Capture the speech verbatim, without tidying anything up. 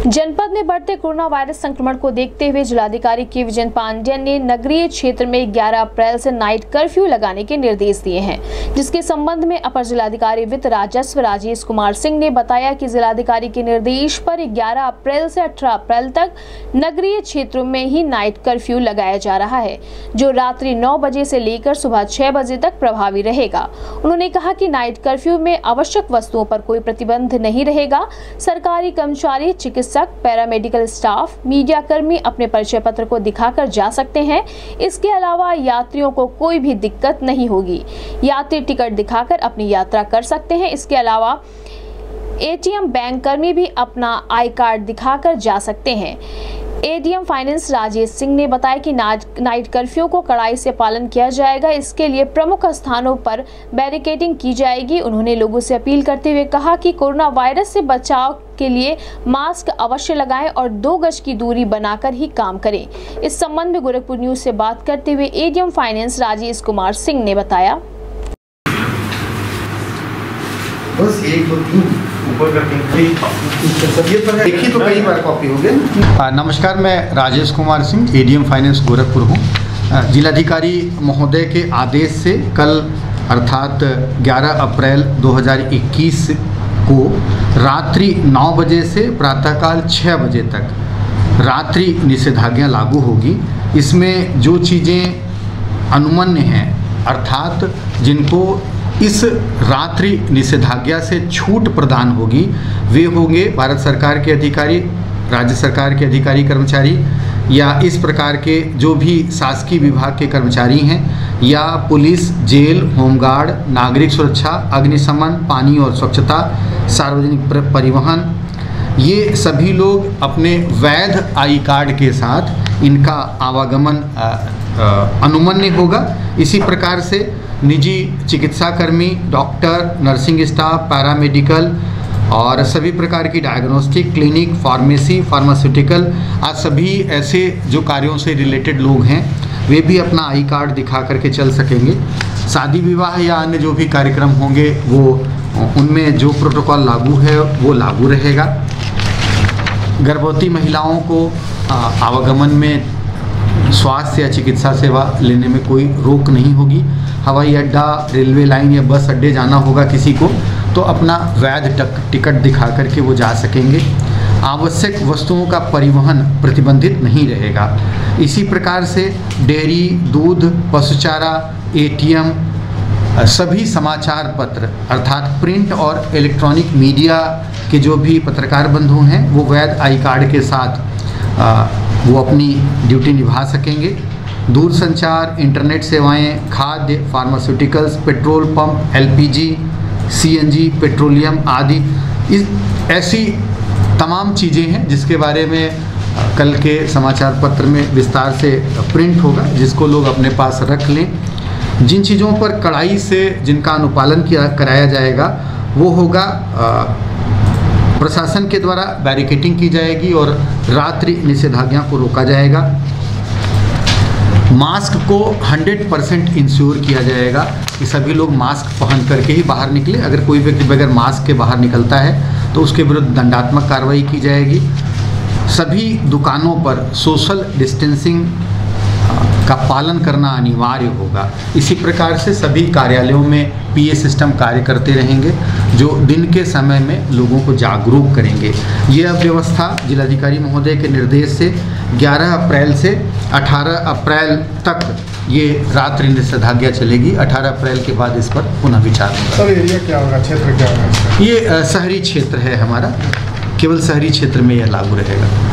जनपद में बढ़ते कोरोना वायरस संक्रमण को देखते हुए जिलाधिकारी के विजय पांडेयन ने नगरीय क्षेत्र में ग्यारह अप्रैल से नाइट कर्फ्यू लगाने के निर्देश दिए हैं, जिसके संबंध में अपर जिलाधिकारी वित्त राजस्व राजेश कुमार सिंह ने बताया कि जिलाधिकारी के निर्देश पर ग्यारह अप्रैल से अठारह अप्रैल तक नगरीय क्षेत्रों में ही नाइट कर्फ्यू लगाया जा रहा है, जो रात्रि नौ बजे से लेकर सुबह छह बजे तक प्रभावी रहेगा। उन्होंने कहा कि नाइट कर्फ्यू में आवश्यक वस्तुओं पर कोई प्रतिबंध नहीं रहेगा। सरकारी कर्मचारी, चिकित्सक, पैरामेडिकल स्टाफ, मीडिया कर्मी अपने परिचय पत्र को दिखाकर जा सकते हैं। इसके अलावा यात्रियों को कोई भी दिक्कत नहीं होगी। यात्री टिकट दिखाकर अपनी यात्रा कर सकते हैं। इसके अलावा एटीएम बैंक कर्मी भी अपना आई कार्ड दिखाकर जा सकते हैं। एडीएम फाइनेंस राजेश सिंह ने बताया कि नाइट कर्फ्यू को कड़ाई से पालन किया जाएगा। इसके लिए प्रमुख स्थानों पर बैरिकेडिंग की जाएगी। उन्होंने लोगों से अपील करते हुए कहा कि कोरोना वायरस से बचाव के लिए मास्क अवश्य लगाएं और दो गज की दूरी बनाकर ही काम करें। इस संबंध में गोरखपुर न्यूज से बात करते हुए एडीएम फाइनेंस राजेश कुमार सिंह ने बताया, बस एक दो तीन ऊपर करके देखिए तो कई बार कॉपी हो गया। नमस्कार, मैं राजेश कुमार सिंह, एडीएम फाइनेंस गोरखपुर हूँ। जिलाधिकारी महोदय के आदेश से कल अर्थात ग्यारह अप्रैल दो हज़ार इक्कीस को रात्रि नौ बजे से प्रातःकाल छह बजे तक रात्रि निषेधाज्ञा लागू होगी। इसमें जो चीज़ें अनुमन्य हैं अर्थात जिनको इस रात्रि निषेधाज्ञा से छूट प्रदान होगी, वे होंगे भारत सरकार के अधिकारी, राज्य सरकार के अधिकारी कर्मचारी या इस प्रकार के जो भी शासकीय विभाग के कर्मचारी हैं या पुलिस, जेल, होमगार्ड, नागरिक सुरक्षा, अग्निशमन, पानी और स्वच्छता, सार्वजनिक परिवहन, ये सभी लोग अपने वैध आई कार्ड के साथ इनका आवागमन अनुमन्य होगा। इसी प्रकार से निजी चिकित्सा कर्मी, डॉक्टर, नर्सिंग स्टाफ, पैरामेडिकल और सभी प्रकार की डायग्नोस्टिक, क्लिनिक, फार्मेसी, फार्मास्यूटिकल, आज सभी ऐसे जो कार्यों से रिलेटेड लोग हैं वे भी अपना आई कार्ड दिखा करके चल सकेंगे। शादी विवाह या अन्य जो भी कार्यक्रम होंगे वो उनमें जो प्रोटोकॉल लागू है वो लागू रहेगा। गर्भवती महिलाओं को आवागमन में स्वास्थ्य या चिकित्सा सेवा लेने में कोई रोक नहीं होगी। हवाई अड्डा, रेलवे लाइन या बस अड्डे जाना होगा किसी को तो अपना वैध टिकट दिखा करके वो जा सकेंगे। आवश्यक वस्तुओं का परिवहन प्रतिबंधित नहीं रहेगा। इसी प्रकार से डेयरी, दूध, पशुचारा, एटीएम, सभी समाचार पत्र अर्थात प्रिंट और इलेक्ट्रॉनिक मीडिया के जो भी पत्रकार बंधु हैं वो वैध आई कार्ड के साथ आ, वो अपनी ड्यूटी निभा सकेंगे। दूरसंचार, इंटरनेट सेवाएं, खाद्य, pharmaceuticals, petrol pump, LPG, CNG, petroleum आदि इस ऐसी तमाम चीज़ें हैं जिसके बारे में कल के समाचार पत्र में विस्तार से प्रिंट होगा, जिसको लोग अपने पास रख लें। जिन चीज़ों पर कड़ाई से जिनका अनुपालन किया कराया जाएगा वो होगा प्रशासन के द्वारा बैरिकेडिंग की जाएगी और रात्रि निषेधाज्ञा को रोका जाएगा। मास्क को सौ परसेंट इंश्योर किया जाएगा कि सभी लोग मास्क पहन करके ही बाहर निकले। अगर कोई व्यक्ति बगैर मास्क के बाहर निकलता है तो उसके विरुद्ध दंडात्मक कार्रवाई की जाएगी। सभी दुकानों पर सोशल डिस्टेंसिंग का पालन करना अनिवार्य होगा। इसी प्रकार से सभी कार्यालयों में पीए सिस्टम कार्य करते रहेंगे जो दिन के समय में लोगों को जागरूक करेंगे। ये अब व्यवस्था जिलाधिकारी महोदय के निर्देश से ग्यारह अप्रैल से अठारह अप्रैल तक ये रात्रि निषेधाज्ञा चलेगी। अठारह अप्रैल के बाद इस पर पुनः विचार होगा। सर एरिया क्या होगा, क्षेत्र क्या होगा? ये शहरी क्षेत्र है हमारा, केवल शहरी क्षेत्र में यह लागू रहेगा।